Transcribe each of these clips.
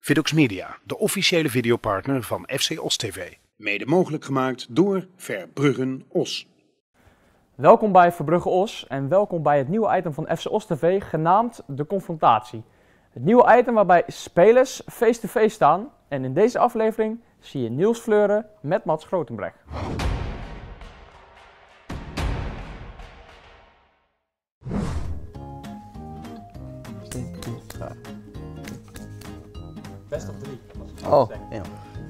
Vidox Media, de officiële videopartner van FC Os TV. Mede mogelijk gemaakt door Verbruggen Os. Welkom bij Verbruggen Os en welkom bij het nieuwe item van FC Os TV genaamd De Confrontatie. Het nieuwe item waarbij spelers face-to-face staan en in deze aflevering zie je Niels Fleuren met Mats Grotenbrecht. Best of 3. Oh, ja.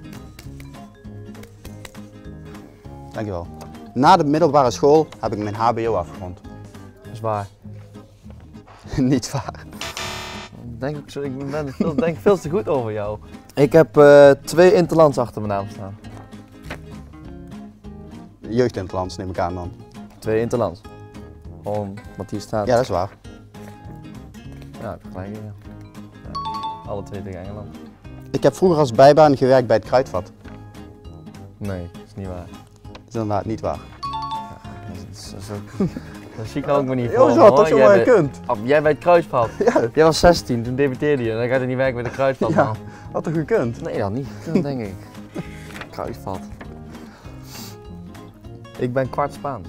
Dankjewel. Na de middelbare school heb ik mijn HBO afgerond. Dat is waar. Niet waar. Ik denk veel te goed over jou. Ik heb 2 interlands achter mijn naam staan. Jeugdinterlands neem ik aan dan. 2 interlands. Gewoon wat hier staat. Ja, dat is waar. Ja, heb je gelijk in. Ja. Alle 2 tegen Engeland. Ik heb vroeger als bijbaan gewerkt bij het Kruidvat. Nee, dat is niet waar. Dat is inderdaad niet waar. Dat zie ik nou ook maar niet voor. Je had toch zo maar gekund. Jij bij het Kruidvat. Ja. Jij was 16, toen debuteerde je en dan ga je niet werken bij de Kruidvat. Ja, Man. had toch gekund? Nee, dat niet. Dat denk ik. Kruidvat. Ik ben kwart Spaans.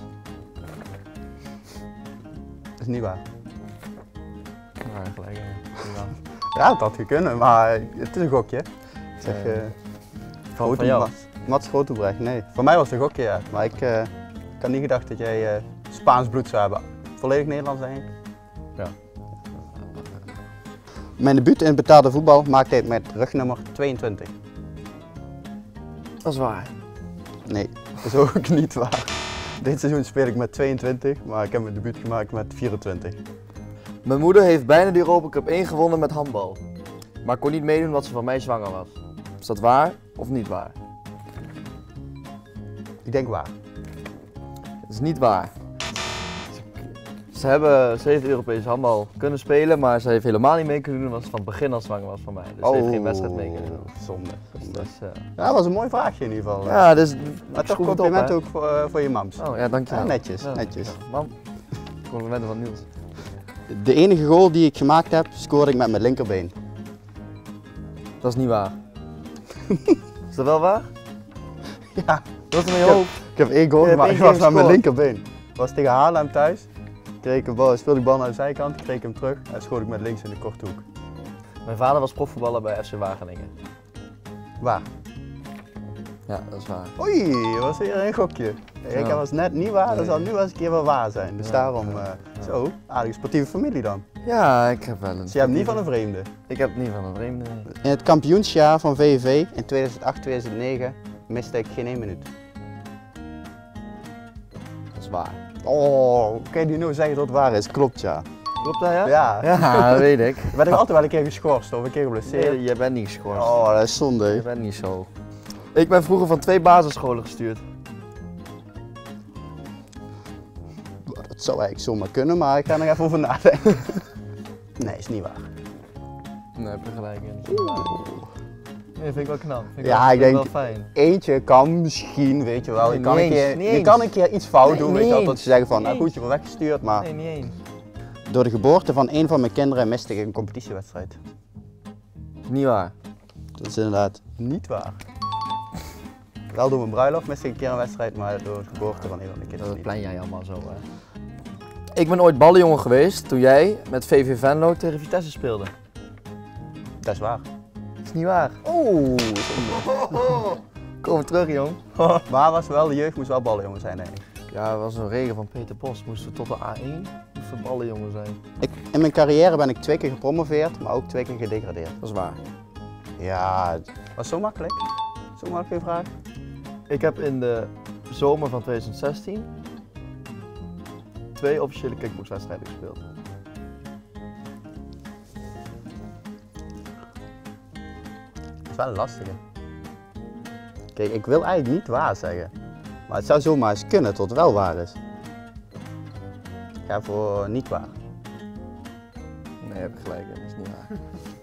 Dat is niet waar. Ja, gelijk. Ja. Ja, het had gekund, maar het is een gokje. Ik zeg, Van jou? Mats Grotenbrecht, nee. Voor mij was het een gokje, ja. Maar ik had niet gedacht dat jij Spaans bloed zou hebben. Volledig Nederlands, denk ik. Ja. Mijn debuut in betaalde voetbal maakte ik met rugnummer 22. Dat is waar. Nee, dat is ook niet waar. Dit seizoen speel ik met 22, maar ik heb mijn debuut gemaakt met 24. Mijn moeder heeft bijna de Europa Cup 1 gewonnen met handbal. Maar kon niet meedoen omdat ze van mij zwanger was. Is dat waar of niet waar? Ik denk waar. Het is niet waar. Ze heeft Europese handbal kunnen spelen, maar ze heeft helemaal niet mee kunnen doen omdat ze van het begin al zwanger was van mij. Dus ze heeft geen wedstrijd mee kunnen doen. Zonde. Dus, Ja, dat was een mooi vraagje in ieder geval. ja, dus Maar toch schroef het compliment op, ook voor je mams. hè? Oh ja, dankjewel. Ja, netjes, Ja, netjes. Ja, mam, complimenten van Niels. De enige goal die ik gemaakt heb, scoorde ik met mijn linkerbeen. Dat is niet waar. Is dat wel waar? Ja. Wat is er in je hoofd? Ik heb 1 goal Je hebt gemaakt, één ik was keer met mijn gescoord. linkerbeen. Ik was tegen Haarlem thuis. Kreeg ik een bal, speelde ik bal naar de zijkant, kreeg ik hem terug en schoot ik met links in de korte hoek. Mijn vader was profvoetballer bij FC Wageningen. Waar? Ja, dat is waar. Oei, dat was weer een gokje. Ik Ja. was net niet waar, dat zal nu wel eens een keer wel waar zijn. Dus Ja. daarom, zo, aardige sportieve familie dan. Ja, ik heb wel een. Dus je hebt niet van een vreemde. Ik heb niet van een vreemde. In het kampioensjaar van VVV in 2008-2009 miste ik geen 1 minuut. Dat is waar. Oh, kan je nu nou zeggen dat het waar is? Klopt ja. Klopt dat, ja? Ja. Ja, dat weet ik. Ben ik altijd wel een keer geschorst of een keer geblesseerd. Nee, je bent niet geschorst. Oh, dat is zonde. Je bent niet zo. Ik ben vroeger van 2 basisscholen gestuurd. Dat zou eigenlijk zomaar kunnen, maar ik ga er nog even over nadenken. Nee, is niet waar. Nee, heb je gelijk in. Nee, vind ik wel knap. Vind Ja, wel, ik vind denk- wel fijn. Eentje kan misschien, weet je wel, Nee, je kan, niet een keer, eens, niet je eens. kan een keer iets fout Nee, doen, niet weet je wel, eens. dat ze zeggen van, nou Niet goed, je wordt weggestuurd, maar Nee, niet eens. door de geboorte van een van mijn kinderen miste ik een competitiewedstrijd. Is niet waar. Dat is inderdaad niet waar. Wel door mijn bruiloft miste ik een keer een wedstrijd, maar door de geboorte van een van mijn kinderen Dat niet. plan jij allemaal zo, hè. Ik ben ooit ballenjongen geweest toen jij met VV Venlo tegen Vitesse speelde. Dat is waar. Dat is niet waar. Oeh, Kom weer terug, jong. maar was wel, de jeugd moest wel ballenjongen zijn eigenlijk. Ja, dat was een regel van Peter Bos. Moesten we tot de A1 moesten ballenjongen zijn. In mijn carrière ben ik 2 keer gepromoveerd, maar ook 2 keer gedegradeerd. Dat is waar. Ja, was zo makkelijk? Zo makkelijke vraag? Ik heb in de zomer van 2016 2 officiële kickboxwedstrijden gespeeld. Dat is wel een lastige. Kijk, ik wil eigenlijk niet waar zeggen. Maar het zou zomaar eens kunnen tot het wel waar is. Ik ga voor niet waar. Nee, heb ik gelijk. Dat is niet waar.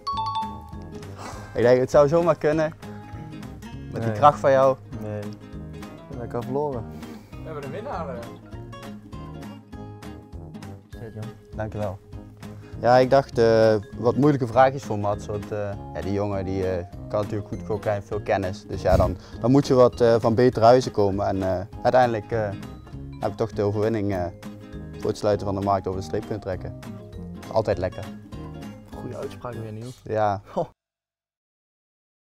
Ik denk, het zou zomaar kunnen. Met die Nee. kracht van jou. Nee. Ik heb al verloren. We hebben een winnaar. Shit, jong. Dankjewel. Ja, ik dacht wat moeilijke vraagjes voor Mats. Want ja, die jongen die kan natuurlijk goed gokken en veel kennis. Dus ja, dan moet je wat van betere huizen komen. En uiteindelijk heb ik toch de overwinning voor het sluiten van de markt over de streep kunnen trekken. Altijd lekker. Goeie uitspraak weer, Niels. Ja.